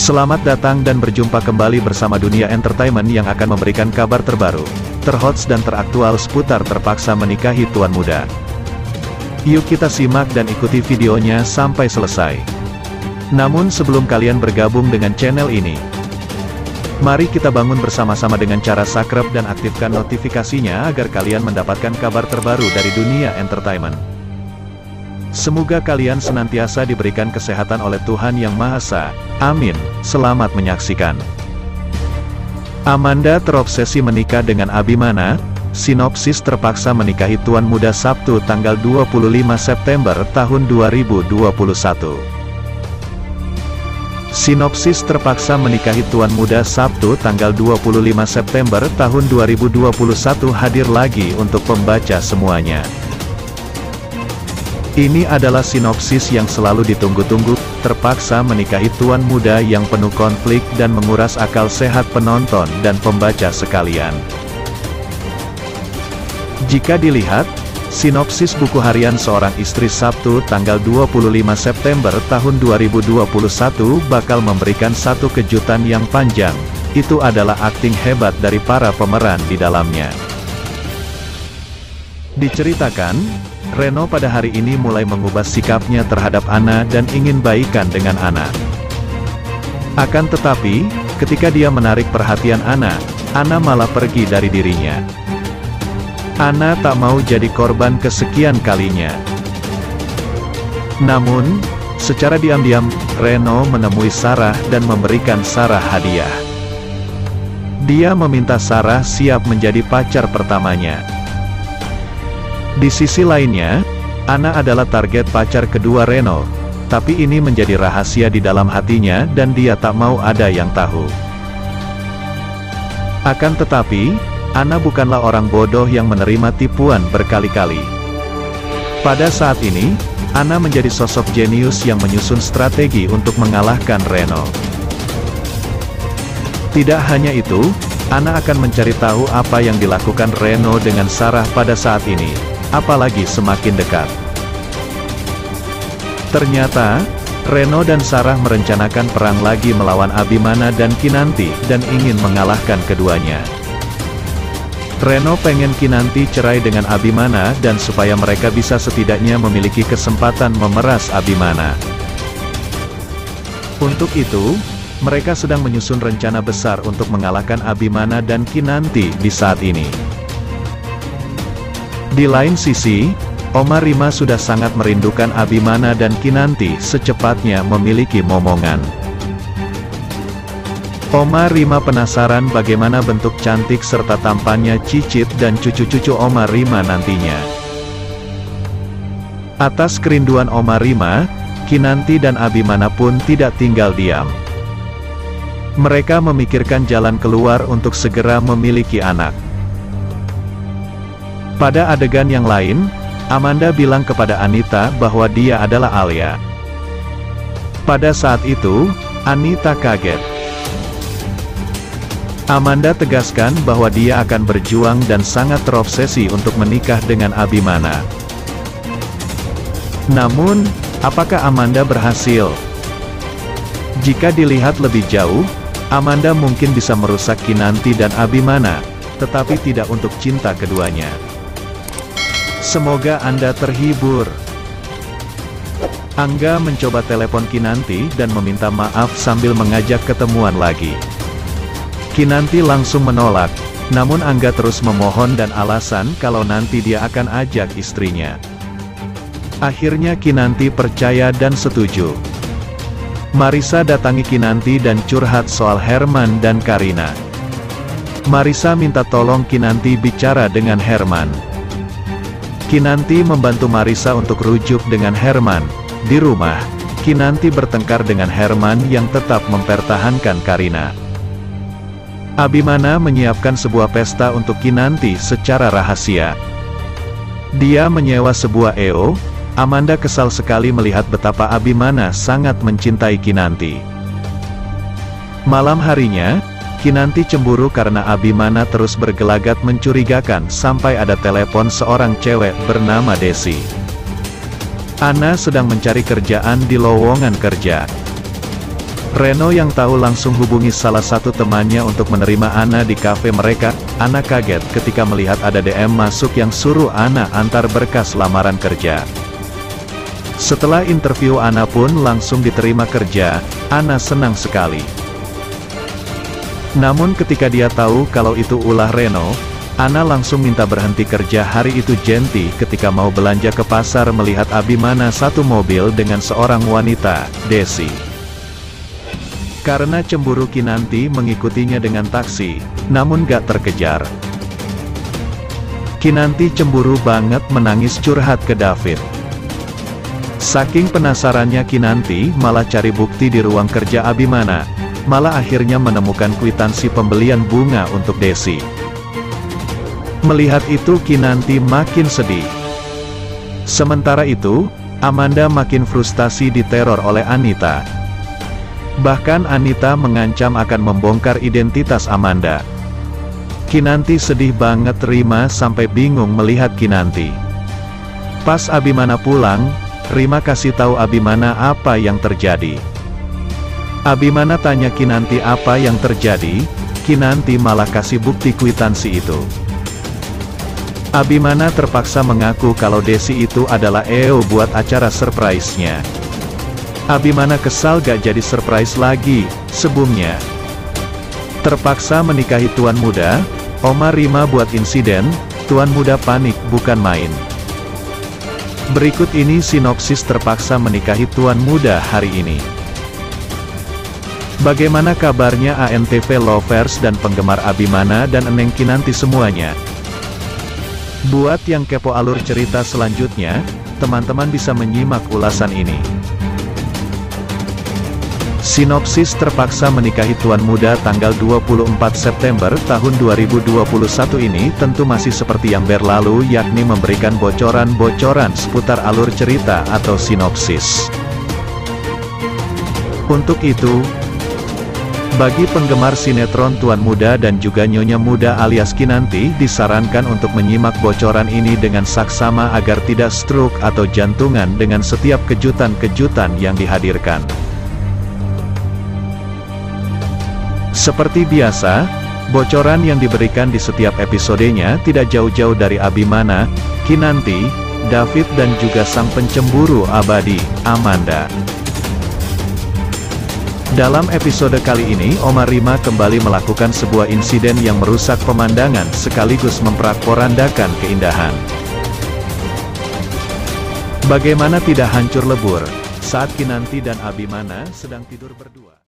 Selamat datang dan berjumpa kembali bersama Dunia Entertainment yang akan memberikan kabar terbaru, terhot dan teraktual seputar terpaksa menikahi tuan muda. Yuk kita simak dan ikuti videonya sampai selesai. Namun sebelum kalian bergabung dengan channel ini, mari kita bangun bersama-sama dengan cara subscribe dan aktifkan notifikasinya agar kalian mendapatkan kabar terbaru dari Dunia Entertainment. Semoga kalian senantiasa diberikan kesehatan oleh Tuhan Yang Maha Esa. Amin. Selamat menyaksikan. Amanda terobsesi menikah dengan Abimana. Sinopsis terpaksa menikahi tuan muda Sabtu tanggal 25 September tahun 2021. Sinopsis terpaksa menikahi tuan muda Sabtu tanggal 25 September tahun 2021 hadir lagi untuk pembaca semuanya. Ini adalah sinopsis yang selalu ditunggu-tunggu, terpaksa menikahi tuan muda yang penuh konflik dan menguras akal sehat penonton dan pembaca sekalian. Jika dilihat, sinopsis buku harian seorang istri Sabtu tanggal 25 September tahun 2021 bakal memberikan satu kejutan yang panjang, itu adalah akting hebat dari para pemeran di dalamnya. Diceritakan, Reno pada hari ini mulai mengubah sikapnya terhadap Anna dan ingin baikan dengan Anna. Akan tetapi, ketika dia menarik perhatian Anna malah pergi dari dirinya. Anna tak mau jadi korban kesekian kalinya. Namun, secara diam-diam, Reno menemui Sarah dan memberikan Sarah hadiah. Dia meminta Sarah siap menjadi pacar pertamanya. Di sisi lainnya, Anna adalah target pacar kedua Reno, tapi ini menjadi rahasia di dalam hatinya dan dia tak mau ada yang tahu. Akan tetapi, Anna bukanlah orang bodoh yang menerima tipuan berkali-kali. Pada saat ini, Anna menjadi sosok jenius yang menyusun strategi untuk mengalahkan Reno. Tidak hanya itu, Anna akan mencari tahu apa yang dilakukan Reno dengan Sarah pada saat ini. Apalagi semakin dekat. Ternyata, Reno dan Sarah merencanakan perang lagi melawan Abimana dan Kinanti, dan ingin mengalahkan keduanya. Reno pengen Kinanti cerai dengan Abimana dan supaya mereka bisa setidaknya memiliki kesempatan memeras Abimana. Untuk itu, mereka sedang menyusun rencana besar untuk mengalahkan Abimana dan Kinanti di saat ini. Di lain sisi, Oma Rima sudah sangat merindukan Abimana dan Kinanti secepatnya memiliki momongan. Oma Rima penasaran bagaimana bentuk cantik serta tampannya Cicit dan cucu-cucu Oma Rima nantinya. Atas kerinduan Oma Rima, Kinanti dan Abimana pun tidak tinggal diam. Mereka memikirkan jalan keluar untuk segera memiliki anak. Pada adegan yang lain, Amanda bilang kepada Anita bahwa dia adalah Alia. Pada saat itu, Anita kaget. Amanda tegaskan bahwa dia akan berjuang dan sangat terobsesi untuk menikah dengan Abimana. Namun, apakah Amanda berhasil? Jika dilihat lebih jauh, Amanda mungkin bisa merusak Kinanti dan Abimana, tetapi tidak untuk cinta keduanya. Semoga Anda terhibur. Angga mencoba telepon Kinanti dan meminta maaf sambil mengajak ketemuan lagi. Kinanti langsung menolak, namun Angga terus memohon dan alasan kalau nanti dia akan ajak istrinya. Akhirnya Kinanti percaya dan setuju. Marissa datangi Kinanti dan curhat soal Herman dan Karina. Marissa minta tolong Kinanti bicara dengan Herman. Kinanti membantu Marissa untuk rujuk dengan Herman. Di rumah, Kinanti bertengkar dengan Herman yang tetap mempertahankan Karina. Abimana menyiapkan sebuah pesta untuk Kinanti secara rahasia. Dia menyewa sebuah EO. Amanda kesal sekali melihat betapa Abimana sangat mencintai Kinanti. Malam harinya, Kinanti cemburu karena Abimana terus bergelagat mencurigakan sampai ada telepon seorang cewek bernama Desi. Anna sedang mencari kerjaan di lowongan kerja. Reno yang tahu langsung hubungi salah satu temannya untuk menerima Ana di kafe mereka. Ana kaget ketika melihat ada DM masuk yang suruh Ana antar berkas lamaran kerja. Setelah interview Ana pun langsung diterima kerja. Ana senang sekali. Namun ketika dia tahu kalau itu ulah Reno, Ana langsung minta berhenti kerja hari itu. Genti ketika mau belanja ke pasar melihat Abimana satu mobil dengan seorang wanita, Desi. Karena cemburu Kinanti mengikutinya dengan taksi, namun gak terkejar. Kinanti cemburu banget menangis curhat ke David. Saking penasarannya Kinanti malah cari bukti di ruang kerja Abimana, malah akhirnya menemukan kwitansi pembelian bunga untuk Desi. Melihat itu Kinanti makin sedih. Sementara itu, Amanda makin frustasi diteror oleh Anita. Bahkan Anita mengancam akan membongkar identitas Amanda. Kinanti sedih banget. Rima sampai bingung melihat Kinanti. Pas Abimana pulang, Rima kasih tahu Abimana apa yang terjadi. Abimana tanya Kinanti apa yang terjadi, Kinanti malah kasih bukti kwitansi itu. Abimana terpaksa mengaku kalau Desi itu adalah EO buat acara surprise-nya. Abimana kesal gak jadi surprise lagi, sebelumnya. Terpaksa menikahi tuan muda, Oma Rima buat insiden, tuan muda panik bukan main. Berikut ini sinopsis terpaksa menikahi tuan muda hari ini. Bagaimana kabarnya ANTV lovers dan penggemar Abimana dan Eneng Kinanti semuanya? Buat yang kepo alur cerita selanjutnya, teman-teman bisa menyimak ulasan ini. Sinopsis terpaksa menikahi tuan muda tanggal 24 September tahun 2021 ini tentu masih seperti yang berlalu, yakni memberikan bocoran-bocoran seputar alur cerita atau sinopsis. Untuk itu, bagi penggemar sinetron Tuan Muda dan juga Nyonya Muda alias Kinanti, disarankan untuk menyimak bocoran ini dengan saksama agar tidak stroke atau jantungan dengan setiap kejutan-kejutan yang dihadirkan. Seperti biasa, bocoran yang diberikan di setiap episodenya tidak jauh-jauh dari Abimana, Kinanti, David dan juga sang pencemburu abadi, Amanda. Dalam episode kali ini, Oma Rima kembali melakukan sebuah insiden yang merusak pemandangan sekaligus memporak-porandakan keindahan. Bagaimana tidak hancur lebur saat Kinanti dan Abimana sedang tidur berdua.